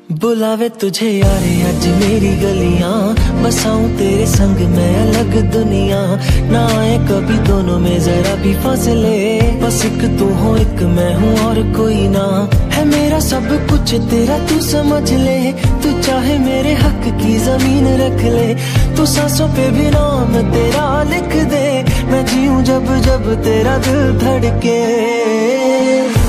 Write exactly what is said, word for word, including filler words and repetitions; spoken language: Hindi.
बुलावे तुझे यारे आज मेरी गलियां, बसाऊं तेरे संग मैं अलग दुनिया। ना आए कभी दोनों में जरा भी फासले, बस एक तू हो एक मैं हूँ और कोई ना। है मेरा सब कुछ तेरा तू समझ ले, तू चाहे मेरे हक की जमीन रख ले। तू सांसों पे भी नाम तेरा लिख दे, मैं जीऊं जब जब तेरा दिल धड़के।